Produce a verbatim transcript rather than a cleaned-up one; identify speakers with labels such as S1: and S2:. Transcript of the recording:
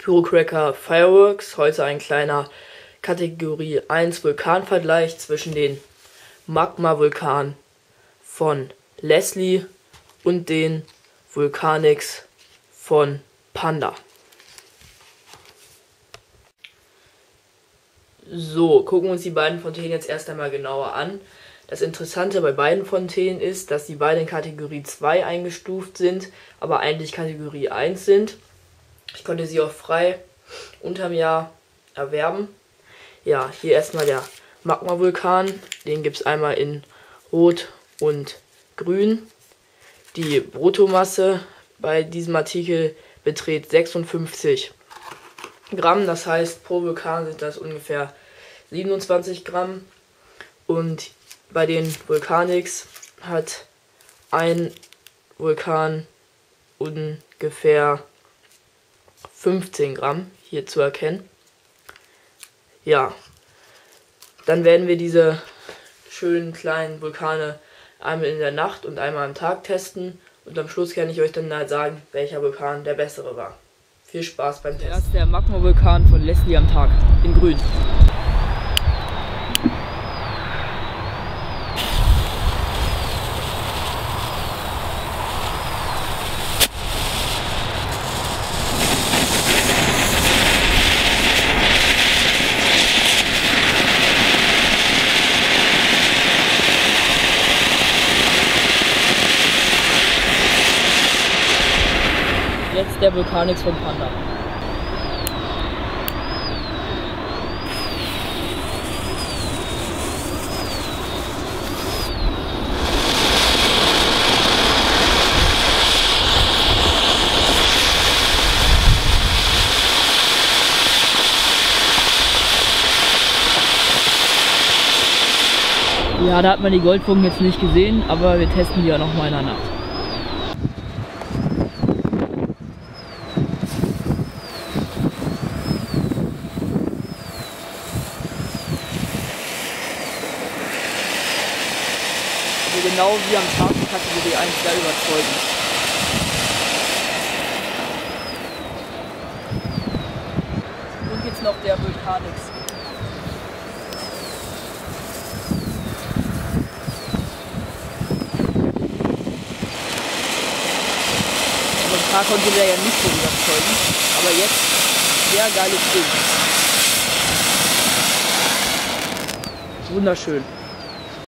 S1: Pyrocracker Fireworks. Heute ein kleiner Kategorie eins Vulkanvergleich zwischen den Magma-Vulkan von Leslie und den Vulcanix von Panda. So, gucken wir uns die beiden Fontänen jetzt erst einmal genauer an. Das Interessante bei beiden Fontänen ist, dass die beide in Kategorie zwei eingestuft sind, aber eigentlich Kategorie eins sind. Ich konnte sie auch frei unterm Jahr erwerben. Ja, hier erstmal der Magma-Vulkan. Den gibt es einmal in Rot und Grün. Die Bruttomasse bei diesem Artikel beträgt sechsundfünfzig Gramm. Das heißt, pro Vulkan sind das ungefähr siebenundzwanzig Gramm. Und bei den Vulcanix hat ein Vulkan ungefähr fünfzehn Gramm hier zu erkennen. Ja, dann werden wir diese schönen kleinen Vulkane einmal in der Nacht und einmal am Tag testen. Und am Schluss kann ich euch dann halt sagen, welcher Vulkan der bessere war. Viel Spaß beim Testen. Erst der Magma-Vulkan von Leslie am Tag in Grün. Jetzt der Vulcanix von Panda. Ja, da hat man die Goldfunken jetzt nicht gesehen, aber wir testen die ja noch mal in der Nacht. Also genau wie am Tag in Kategorie eins sehr überzeugend. Und jetzt noch der Vulcanix. Am Tag konnte der ja nicht so überzeugen, aber jetzt sehr geiles Ding. Wunderschön.